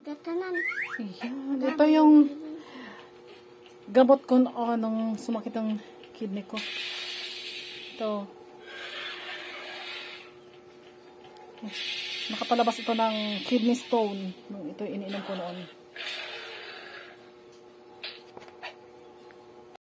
Tatanan. Ayan. Ito yung gamot ko nung sumakit ang kidney ko. Ito. Nakapalabas ito ng kidney stone nung ito iniinom ko noon.